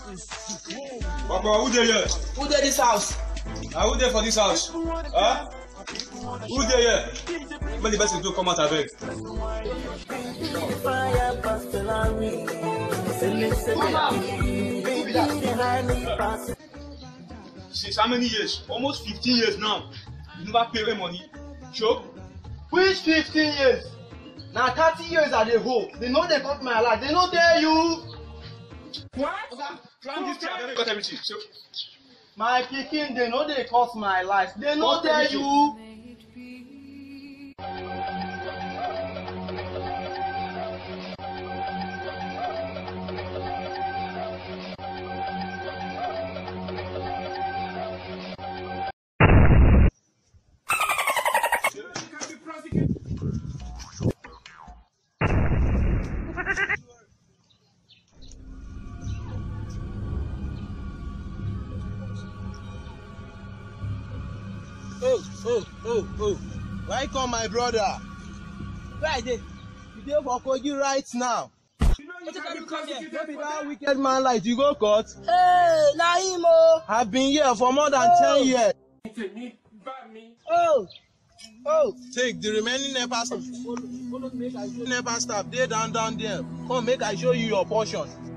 Papa, who there here? Who there this house? Who there for this house? Huh? Who there here? When the best do come out, I beg. Since how many years? Almost 15 years now. You never pay them money. Sure? Which 15 years? Now 30 years at the home. They know they cut my life. They know tell you. What? Climb this tree, I got everything. So, my pikin, they know they cut my life. They know tell you. Oh. Why come my brother? Where dey? You dey for Kogi right now. Maybe that wicked man like you go court. Hey, na him o. I've been here for more than 10 years. Oh. Take the remaining NEPA staff. They down there. Come make I show you your portion.